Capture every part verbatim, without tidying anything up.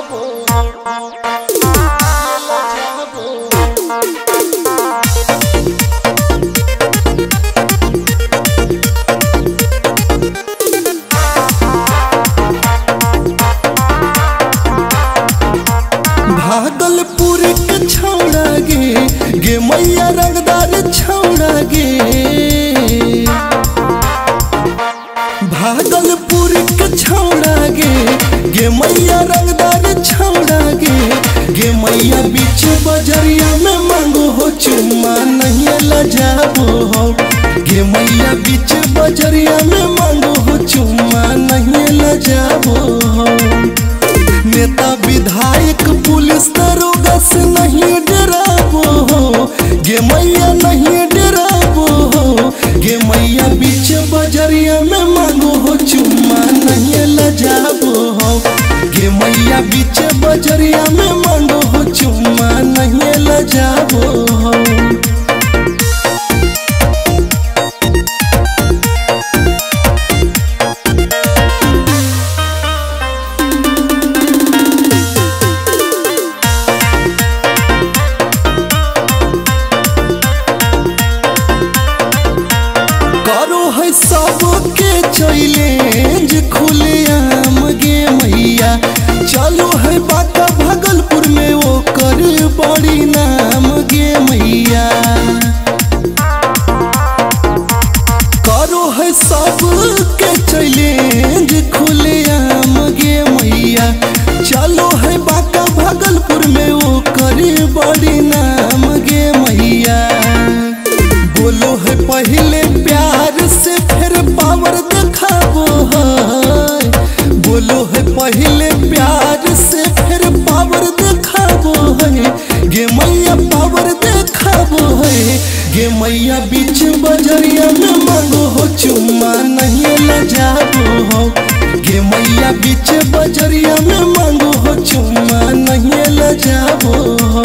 भागलपुर के छौड़ा गे गे मैया रंगदार छौड़ा गे। भागलपुर के छौड़ा गे गे मैया रंगदार छौड़ा गे। गे मैया बीच बजरिया में मांगो हो चुम्मा नहीं लजाबो हो। गे मैया बीच बजरिया में मांगो हो चुम्मा नहीं लजाबो हो। नेता विधायक पुलिस दरोगा से नहीं डराबो हो। गे मैया नहीं डराबो हो। गे मैया बीच बजरिया में मांगो हो चुम्मा नहीं लजाबो हो। गे मैया बीच बजरिया में मांगो हो चुम्मा नहीं लजाबो हो। सबके चैलेंज खुले आम गे मैया चलो है बाका भागलपुर में वो कर बड़ी नाम गे मैया। करो है सबके चैलेंज खुले आम गे मैया चलो है बाका भागलपुर में वो कर बड़ी नाम गे मैया। बोलो है पहले प्यार से फिर पावर दिखाबो है। बोलो है पहले प्यार से फिर पावर दिखाबो है। गे मैया पावर दिखाबो है। गे मैया बीच बजरिया में मांगो हो चुम्मा नहीं लजाबो हो। गे मैया बीच बजरिया में मांगो हो चुम्मा नहीं लजाबो हो।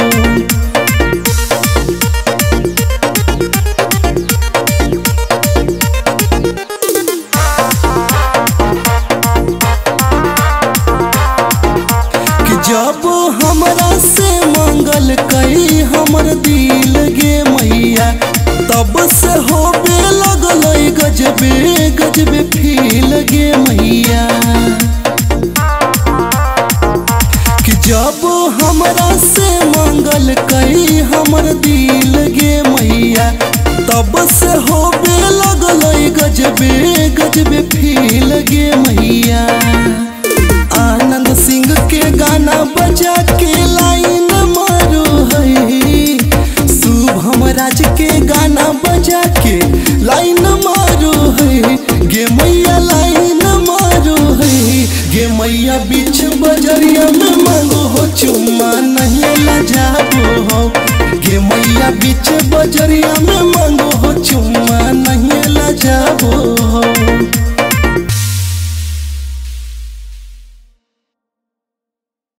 जब हमरा से मंगल कई हमर दिल गे मैया तब से होबे लगल गजबे गजबे फील गे मैया। कि जब हमरा से मंगल कई हमर दिल गे मैया तब से होबे लगल गजबे गजबे फील गे मैया। आनंद सिंह के गाना बजा के लाइन मारो है। शुभम राज के गाना बजा के लाइन मारो है। गे मैया लाइन मारो है। गे मैया बीच बजरिया में मांगो हो चुम्मा नहीं लजाबो हो। गे मैया बीच बजरिया में मांगो हो